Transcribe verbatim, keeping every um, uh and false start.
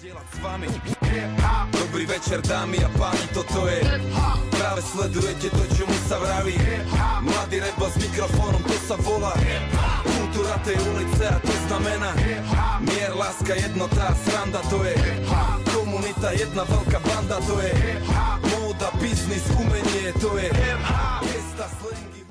zdieľať s vami. Dobrý večer dámy a páni, toto je práve sledujete to, čomu sa vraví mladý rebel s mikrofónom, to sa volá kultúra tej ulice a to znamená mier, láska, jednota a sranda, to je komunita, jedna veľká banda, to je móda, biznis, umenie, to je gesta, slangy.